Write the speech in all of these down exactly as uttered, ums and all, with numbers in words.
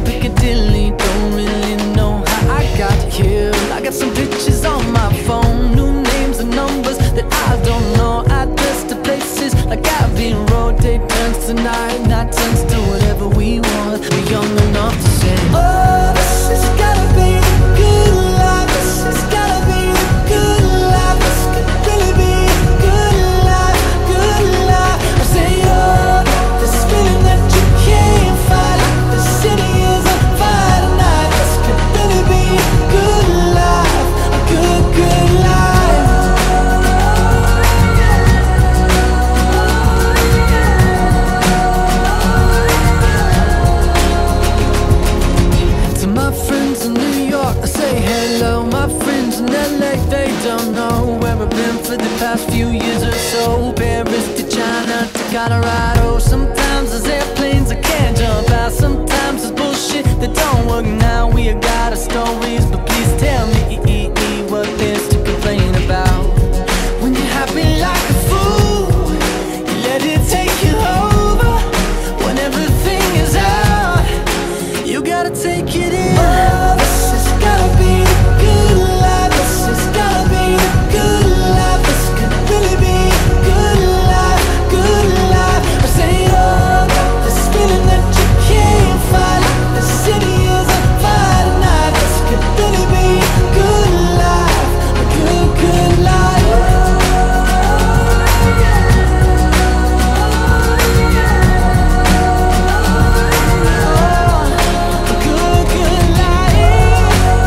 Piccadilly. Don't really know how I got here. I got some pictures on my phone, new names and numbers that I don't know. Address to places like Abbey Road. Day turns to night, night turns to whatever we want. We're young enough to say, oh, this has gotta be the good life. This has gotta be the good life. This could really be the good life, good life. I say, oh, this feeling that you can't fight. The city is on fire tonight. This could really be a good life, a good, good life. To my friends in New York, I say hello. My friends in L A, they don't know where I've been for the past few years or so. Paris to China to Colorado. Sometimes there's airplanes I can't jump out. Sometimes there's bullshit that don't work now. We have got our stories, but please tell me what there's to complain about. When you're happy like a fool, you let it take you over. When everything is out, you gotta take it in. Oh, this has gotta be the good life. This has gotta be the good life. This could really be a good life, good life. I say, oh, this feeling that you can't fight. The city is on fire tonight. This could really be a good life, a good, good life. A good, good life.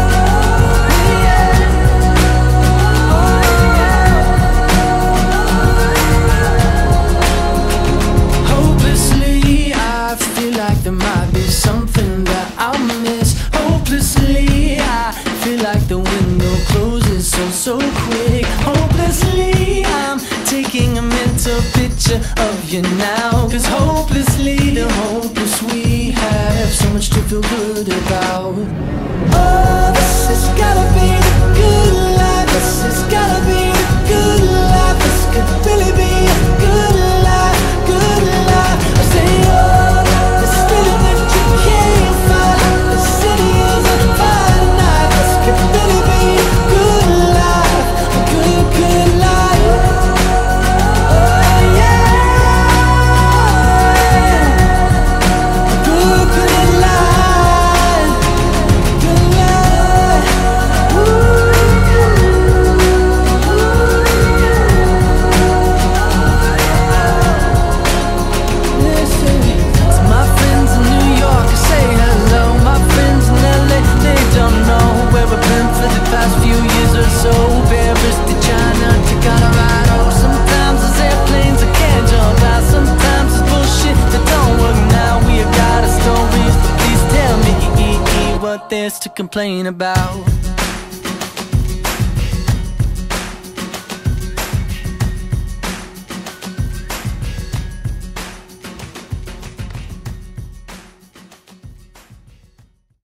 Hopelessly, I feel like there might be something that I'll miss. Hopelessly, I feel like the window closes so, so quick. Hopelessly, I'm taking a mental picture of you now. Cause hopelessly, the hopeless we have so much to feel good about. Oh, this has gotta be the good life. This has gotta be the good life. This could really be a good life, good life. I say, oh, this feeling that you can't fight. The city is on fire tonight. This could really be a good life, a good, good life. Oh yeah, a good, good life, good life. Listen, to my friends in New York, I say hello. My friends in L A, they don't know where I've been for the past few years or so. Paris to China to Colorado. Sometimes there's airplanes I can't jump out. Sometimes there's bullshit that don't work now. We have got our stories, but please tell me what there's to complain about.